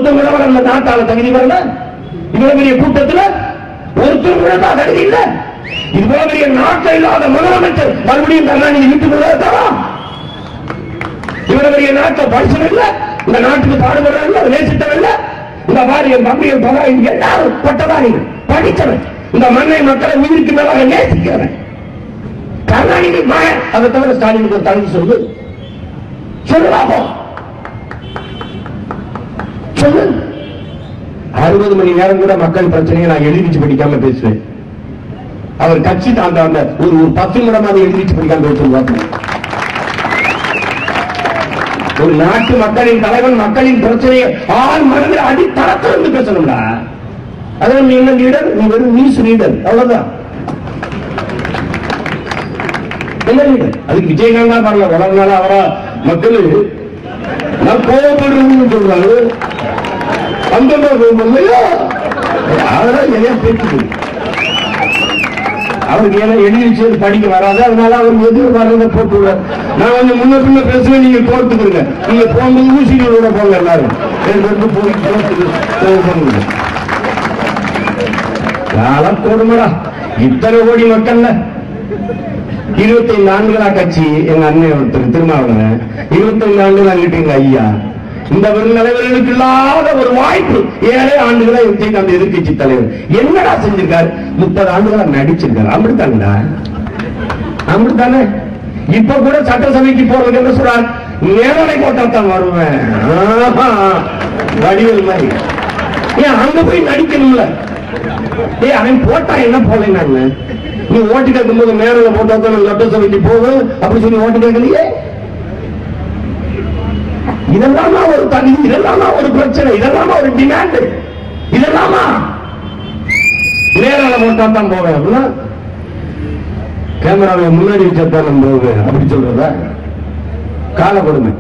முதல்வர் அந்த நாட்டால தகுதி வரல. இவ்வளவு பெரிய கூட்டத்தில் ஒருத்தர் கூட தகுதி இல்லை. இவ்வளவு பெரிய நாட்டில் இல்லாத முதலமைச்சர் மறுபடியும் கருணாநிதி வீட்டுக்குள்ள இவ்வளவு பெரிய நாட்டில் படிச்சது இல்ல, இந்த நாட்டுக்கு பாடுபடுற நேசித்தவன் இந்த மாதிரி என் தம்பியும் பகாயும் எல்லாரும் பட்டதாரிகள் படித்தவன், இந்த மண்ணை மக்களை உயிருக்கு மேலாக நேசிக்கிறவன் கருணாநிதி மகன். அதை தவிர ஸ்டாலினுக்கு ஒரு தகுதி சொல்லு, சொல்லுவாப்போ சொல்லு. 60 மணி நேரம் கூட மக்கள் பிரச்சனையை நான் எழுதிச்சு படிக்காம பேசுவேன். அவர் கட்சி அந்த ஒரு 10 நிமிடமாக எழுதிச்சு படிக்காம பேசுவாங்க. ஒரு நாட்டு மக்களின் தலைவன் மக்களின் பிரச்சனையை ஆள் மனதில் அடித்தளத்திலிருந்து பேசணும்டா. அதான் நீ என்ன லீடர், நீ வெறும் நியூஸ் லீடர், அவ்வளவுதான். என்ன லீடர்? அதுக்கு விஜயகாந்த் தான் பாருங்க, வளர்னால அவரா மக்கள் நான் கோபப்படுறதுன்னு சொல்றாரு. அந்த அவருக்கு ஏன்னா எழுதி படிக்க வராது, அதனால அவர் எதிர் வர்றதை போட்டு நான் கொஞ்சம் முன்ன பின்ன பேசுவேன், நீங்க கோர்த்துக்கிறீங்க. நீங்க போகும்போது ஊசிகளோட போங்க எல்லாரும் கொடுமடா. இத்தனை கோடி மக்கள்ல 25 ஆண்டுகளா கட்சி. எங்க அண்ணன் ஒருத்தர் திருமாவளவன் 25 ஆண்டுகள் அங்கிட்டு ஐயா. இந்த தலைவர்களுக்கு இல்லாத ஒரு வாய்ப்பு 7 ஆண்டுகளா அந்த எதிர்கட்சி தலைவர் என்னடா செஞ்சிருக்காரு? 30 ஆண்டுகளா நடிச்சிருக்காரு. அப்படித்தாங்கடா, அப்படித்தானே. இப்ப கூட சட்டசபைக்கு போறதுக்கு என்ன சொல்றாரு? நேரலை போட்டா தான் வருவேன், வடிவல் மாதிரி. ஏன் அங்க போய் நடிக்கணும்ல? அவன் போட்டா என்ன போலங்க? நீ ஓட்டு கேட்கும் போது நேரில் போட்டா தான் சட்டசபைக்கு போகும் அப்படி சொல்லி ஓட்டு கேட்கலையே. இதெல்லாம் ஒரு தனி, இதெல்லாம் ஒரு பிரச்சனை, இதெல்லாம் ஒரு டிமாண்ட், இதெல்லாம் நேரால போட்டா தான் போவேன் அப்படின்னா கேமராவை முன்னாடி வச்சா நான் போவேன் அப்படி சொல்றதா? கால கொடுமை.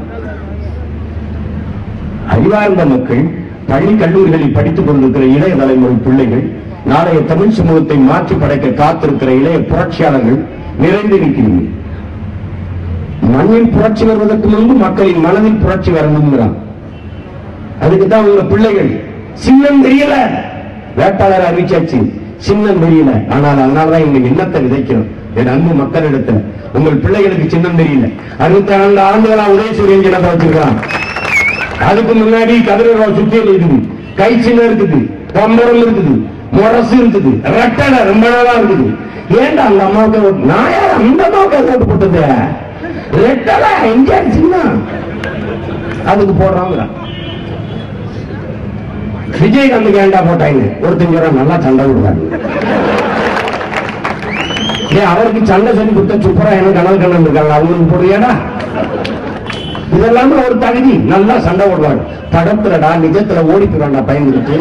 அறிவார்ந்த மக்கள், பள்ளி கல்லூரிகளில் படித்துக் கொண்டிருக்கிற இளைய தலைமுறை பிள்ளைகள், நாளைய தமிழ் சமூகத்தை மாற்றி படைக்க காத்திருக்கிற இளைய புரட்சியாளர்கள் நிறைந்திருக்கிறீர்கள். மண்ணில் புரட்சி வருவதற்கு முன்பு மக்களின் மனதில் புரட்சி வரணுங்கிறான். அதுக்குதான் உங்க பிள்ளைகள் சின்னம் தெரியல, வேட்பாளர் அறிவிச்சாச்சு, சின்னம் தெரியல. ஆனால் அதனாலதான் இந்த எண்ணத்தை விதைக்கிறோம். என் அன்பு மக்களிடத்துல உங்கள் பிள்ளைகளுக்கு சின்னம் தெரியல. 62 ஆண்டுகளா உதயசூரியன் சின்னத்தை வச்சிருக்கான். அதுக்கு முன்னாடி கதிரவ சுத்தியல் இருக்குது, கை சின்னம் இருக்குது, பம்பரம் இருக்குது, முரசு இருக்குது, ரெட்டலை ரொம்ப நாளா இருக்குது. ஏன்டா அந்த அம்மாவுக்கு நான் யார் அந்த அம்மாவுக்கு ஓட்டு போட்டது? ரெட்டலை எங்க சின்னம் அதுக்கு போடுறாங்க. விஜயகாந்த் ஏண்டா போட்டாங்க? ஒருத்தங்க நல்லா சண்டை விடுவாங்க. அவருக்கு சண்டை சொல்லி கொடுத்த சுப்பராயனும் கனல் கண்ணன் இருக்காங்க, அவங்களுக்கு போடுறியாடா? இதெல்லாமே ஒரு தகுதி. நல்லா சண்டை போடுவாங்க. படத்துலடா நிஜத்துல ஓடிப்புறாண்டா பயந்துட்டு.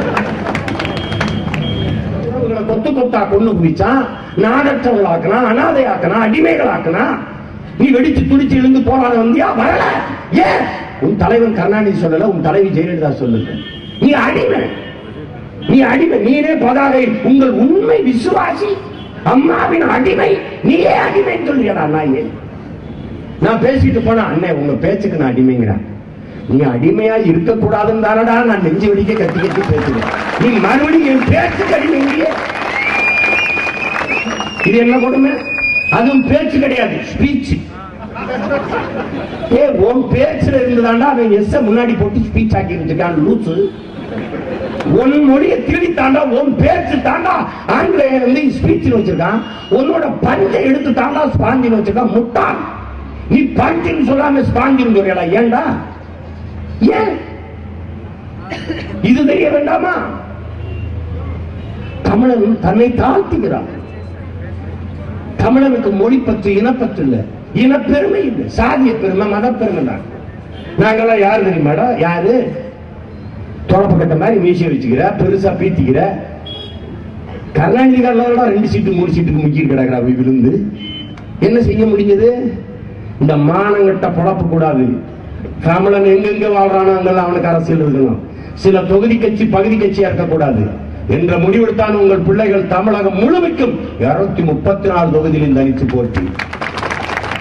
கொத்து கொத்தா கொண்டு குடிச்சா, நாடற்றவர்கள் ஆக்கினா, அனாதை ஆக்கினா, அடிமைகள் ஆக்கினா, நீ வெடிச்சு துடிச்சு எழுந்து போராட வந்தியா? வரல. ஏன்? உன் தலைவன் கருணாநிதி சொல்லல, உன் தலைவி ஜெயலலிதா சொல்லுங்க. நீ அடிமை, நீ அடிமை, நீனே பதாகை. உங்கள் உண்மை விசுவாசி அம்மாவின் அடிமை, நீயே அடிமை சொல்லியடா. நான் பேசிட்டு போனா அண்ணே உங்க பேச்சுக்கு நான் அடிமைங்கிறேன். நீ அடிமையா இருக்கக்கூடாதுன்னு தானடா நான் நெஞ்சு வெடிக்க கத்தி கத்தி பேசுறேன். நீ மறுபடியும் என் பேச்சுக்கு அடிமைங்கிறியே. இது என்ன கொடுமை? அதுவும் பேச்சு கிடையாது, ஸ்பீச். உன் பேச்சுல இருந்துதாண்டா அவன் எஸ் முன்னாடி போட்டு ஸ்பீச் ஆக்கி இருக்கான் லூசு. உன் மொழியை திருடி தாண்டா, உன் பேச்சு தாண்டா ஆங்கிலேயர் வந்து ஸ்பீச் வச்சிருக்கான். உன்னோட பஞ்சை எடுத்து தாண்டா ஸ்பாஞ்சின்னு வச்சிருக்கான். முட்டாள், நீ பஞ்சின்னு சொல்லாம ஸ்பாஞ்சின்னு சொல்றியடா. ஏண்டா? ஏன் இது தெரிய வேண்டாமா? தமிழன் தன்னை தாழ்த்துகிறான். தமிழனுக்கு மொழி பற்று, இனப்பற்று இல்ல, இனப்பெருமை இல்லை, சாதிய பெருமை, மதப்பெருமை தான். நாங்கெல்லாம் யாரு தெரியுமாடா? யாரு? தொடப்பக்கட்ட மாதிரி மீசிய வச்சுக்கிற, பெருசா பீத்திக்கிற. கருணாநிதி காலோட 2 சீட்டு 3 சீட்டுக்கு முக்கிய கிடக்குறா விழுந்து. என்ன செய்ய முடிஞ்சது? இந்த மானங்கட்ட பொழப்பு கூடாது. தமிழன் எங்கெங்க வாழ்றானோ அங்கெல்லாம் அவனுக்கு அரசியல் இருக்கணும். சில தொகுதி கட்சி பகுதி கட்சியா இருக்கக்கூடாது என்ற முடிவெடுத்தான் உங்கள் பிள்ளைகள் தமிழகம் முழுமைக்கும் 234 தொகுதியில் தனித்து போட்டி.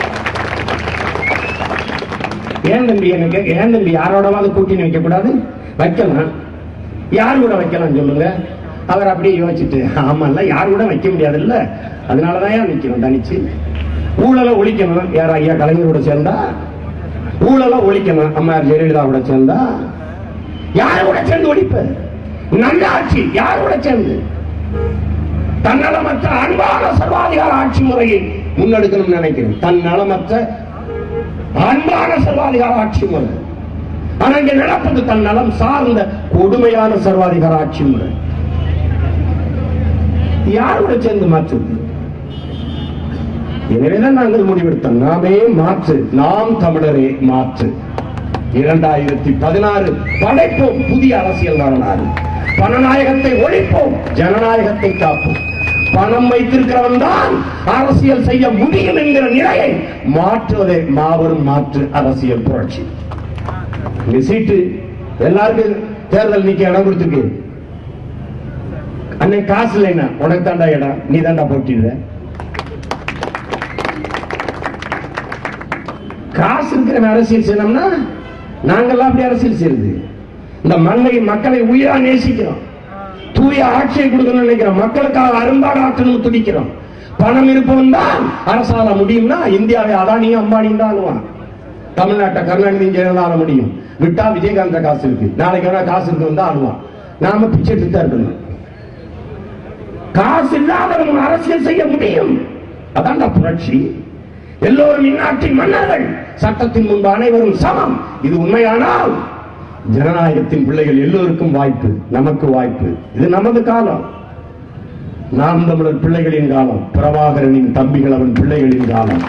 ஏன் தம்பி எனக்கு, ஏன் தம்பி யாரோடவாது கூட்டணி வைக்க கூடாது? வைக்கலாம். யார் கூட வைக்கலாம் சொல்லுங்க? அவர் அப்படியே யோசிச்சுட்டு, ஆமால்ல யார் கூட வைக்க முடியாது இல்ல, அதனாலதான் நிக்கணும் தனிச்சு. ஊழலை ஒழிக்கணும். யார்? ஐயா கலைஞரோட சேர்ந்தா. ஊழலை ஒழிக்கணும். அம்மா ஜெயலலிதா கூட சேர்ந்தா. யார் கூட சேர்ந்து ஒழிப்ப? நல்ல ஆட்சி யார் கூட சேர்ந்து? தன்னலமற்ற அன்பான சர்வாதிகார ஆட்சி முறையை முன்னெடுக்கணும் நினைக்கிறேன். தன்னலமற்ற அன்பான சர்வாதிகார ஆட்சி முறை. ஆனா இங்க நடப்பது தன்னலம் சார்ந்த கொடுமையான சர்வாதிகார ஆட்சி முறை. யாரோட சேர்ந்து மாற்றுவது? எனவேதான் நாங்கள் முடிவெடுத்தோம், நாமே மாற்று, நாம் தமிழரே மாற்று. 2016 படைப்போம் புதிய அரசியல் வரலாறு. பணநாயகத்தை ஒழிப்போம், ஜனநாயகத்தை காப்போம். பணம் வைத்திருக்கிறவன் தான் அரசியல் செய்ய முடியும் என்கிற நிலையை மாற்றுவதே மாபெரும் மாற்று அரசியல் புரட்சி. இங்க சீட்டு எல்லாருக்கும் தேர்தல் நிக்க இடம் கொடுத்துருக்கு. அன்னை காசு இல்லைன்னா உனக்கு தாண்டா இடம், நீ தாண்டா போட்டிடுற. காசு இருக்கிற அரசியல் செய்யணும்னா நாங்கெல்லாம் அப்படி அரசியல் செய்யுது. இந்த மண்ணை மக்களை உயிரா நேசிக்கிறோம், தூய ஆட்சியை கொடுக்கணும்னு நினைக்கிறோம், மக்களுக்காக அரும்பாடு ஆற்றணும் துடிக்கிறோம். பணம் இருப்பவன் தான் அரசால முடியும்னா இந்தியாவை அதானியும் அம்பானியும் தான் ஆளுவான். தமிழ்நாட்டை கருணாநிதி ஜெயலலிதா ஆள முடியும், விட்டா விஜயகாந்த் காசு இருக்கு, நாளைக்கு வேணா காசு இருக்கு வந்து ஆளுவான். நாம பிச்சை எடுத்து இருக்கணும். காசு இல்லாதவன் அரசியல் செய்ய முடியும். அதான் புரட்சி. எல்லோரும் இந்நாட்டின் மன்னர்கள், சட்டத்தின் முன்பு அனைவரும் சமம். இது உண்மையானால் ஜனநாயகத்தின் பிள்ளைகள் எல்லோருக்கும் வாய்ப்பு, நமக்கு வாய்ப்பு. இது நமது காலம், நாம் தமிழர் பிள்ளைகளின் காலம், பிரபாகரனின் தம்பிகள் அவன் பிள்ளைகளின் காலம்.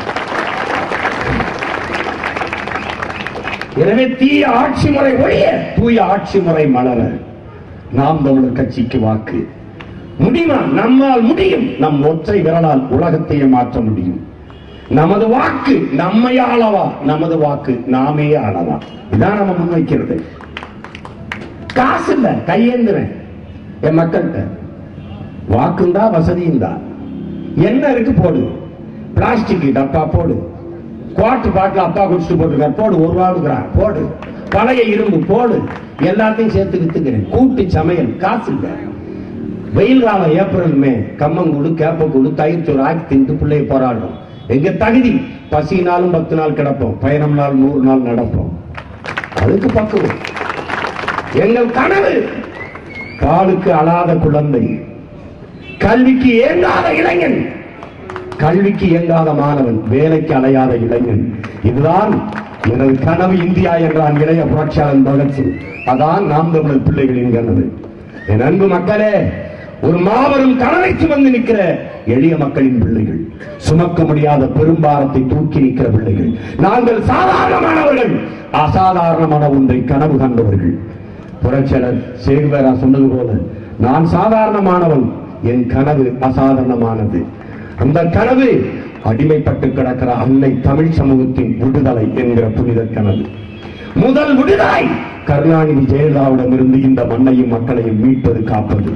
எனவே தீய ஆட்சி முறை ஒழிய தூய ஆட்சி முறை மலர நாம் தமிழர் கட்சிக்கு வாக்கு. முடியுமா? நம்மால் முடியும். நம் ஒற்றை விரலால் உலகத்தையே மாற்ற முடியும். நமது வாக்கு நம்மை ஆளவா, நமது வாக்கு நாமே ஆளவா. இதான் நம்ம முன்வைக்கிறது. காசு இல்ல, கையேந்துவேன் என் மக்கள்கிட்ட. வாக்குந்தா வசதியும் தான். என்ன இருக்கு போடு, பிளாஸ்டிக் டப்பா போடு, குவார்டர் பாட்டில் அப்பா குடிச்சிட்டு போட்டுருக்காரு போடு, ஒரு ரூபாய்க்குறான் போடு, பழைய இரும்பு போடு, எல்லாத்தையும் சேர்த்து வித்துக்கிறேன். கூட்டு சமையல் காசு இல்ல. வெயில் காலம் ஏப்ரல் மே கம்மங்கூடு கேப்பக்கூடு தயிர் சோறு ஆக்கி தின்று பிள்ளைய போராடுறோம். எங்க தகுதி பசினாலும் 10 நாள் கிடப்போம், பயணம் நாள் 100 நாள் நடப்போம். அதுக்கு பக்குவம். எங்கள் கனவு பாலுக்கு அழாத குழந்தை, கல்விக்கு ஏங்காத இளைஞன், கல்விக்கு இயங்காத மாணவன், வேலைக்கு அலையாத இளைஞன். இதுதான் எனது கனவு. இந்தியா என்றான் இளைய புரட்சியாளன் பகத்சிங். அதான் நாம் தமிழர் பிள்ளைகளின் கனவு. என் அன்பு மக்களே, ஒரு மாபெரும் கனவை சுமந்து நிற்கிற எளிய மக்களின் பிள்ளைகள், சுமக்க முடியாத பெரும்பாரத்தை தூக்கி நிற்கிற பிள்ளைகள். நாங்கள் சாதாரணமானவர்கள், அசாதாரணமான ஒன்றை கனவு கண்டவர்கள். புரட்சியாளர் சேகுவேரா சொன்னது போல, நான் சாதாரணமானவன், என் கனவு அசாதாரணமானது. அந்த கனவு அடிமைப்பட்டு கிடக்கிற அன்னை தமிழ் சமூகத்தின் விடுதலை என்கிற புனித கனவு. முதல் விடுதலை கருணாநிதி ஜெயலலிதாவிடம் இருந்து இந்த மண்ணையும் மக்களையும் மீட்பது, காப்பது.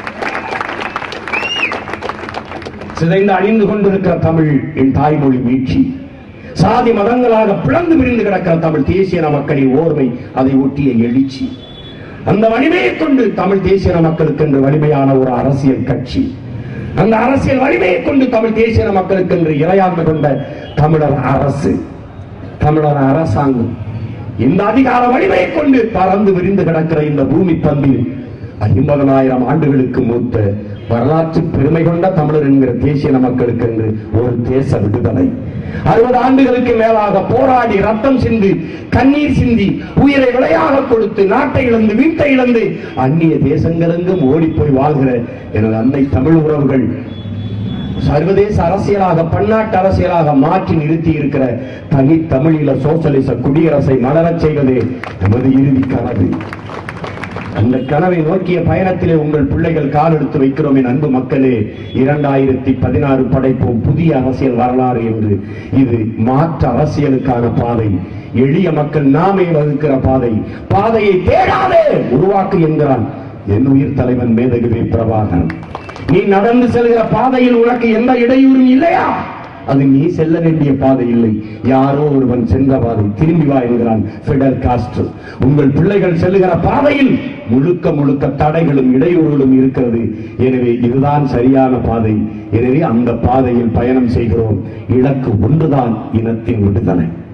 சிதைந்து அழிந்து கொண்டிருக்கிற தமிழ் என் தாய்மொழி மீட்சி, சாதி மதங்களாக பிளந்து விரிந்து கிடக்கிற தமிழ் தேசிய மக்களின் ஓர்மை, அதை ஒட்டிய எழுச்சி. அந்த வலிமையை கொண்டு தமிழ் தேசிய மக்களுக்கு என்று வலிமையான ஒரு அரசியல் கட்சி, அந்த அரசியல் வலிமையை கொண்டு தமிழ் தேசிய மக்களுக்கு என்று இறையாண்மை கொண்ட தமிழர் அரசு, தமிழர் அரசாங்கம், இந்த அதிகார வலிமையை கொண்டு பறந்து விரிந்து கிடக்கிற இந்த பூமி பந்தில் 50,000 ஆண்டுகளுக்கு மூத்த வரலாற்று பெருமை கொண்ட தமிழர் என்கிற தேசிய மக்களுக்கு என்று ஒரு தேச விடுதலை. 60 ஆண்டுகளுக்கு மேலாக போராடி ரத்தம் சிந்தி கண்ணீர் சிந்தி உயிரை விலையாக கொடுத்து நாட்டை இழந்து வீட்டை இழந்து அந்நிய தேசங்களெங்கும் ஓடி போய் வாழ்கிற எனது அன்னை தமிழ் உறவுகள் சர்வதேச அரசியலாக பன்னாட்டு அரசியலாக மாற்றி நிறுத்தி இருக்கிற தனி தமிழீழ சோசலிச குடியரசை மலரச் செய்வதே நமது இறுதி கனவு. அந்த கனவை நோக்கிய பயணத்திலே உங்கள் பிள்ளைகள் கால் எடுத்து வைக்கிறோம். என் அன்பு மக்களே, 2016 படைப்போம் புதிய அரசியல் வரலாறு என்று. இது மாற்று அரசியலுக்கான பாதை, எளிய மக்கள் நாமே வகுக்கிற பாதை. பாதையை தேடாதே, உருவாக்கு என்கிறான் என் உயிர் தலைவன் மேதகு பிரபாகரன். நீ நடந்து செல்கிற பாதையில் உனக்கு எந்த இடையூறும் இல்லையா? அது நீ செல்ல வேண்டிய பாதை இல்லை, யாரோ ஒருவன் சென்ற பாதை. திரும்பி வா என்கிறான் பிடல் காஸ்ட்ரோ. உங்கள் பிள்ளைகள் செல்லுகிற பாதையில் முழுக்க முழுக்க தடைகளும் இடையூறுகளும் இருக்கிறது. எனவே இதுதான் சரியான பாதை. எனவே அந்த பாதையில் பயணம் செய்கிறோம். இலக்கு ஒன்றுதான், இனத்தின் விடுதலை.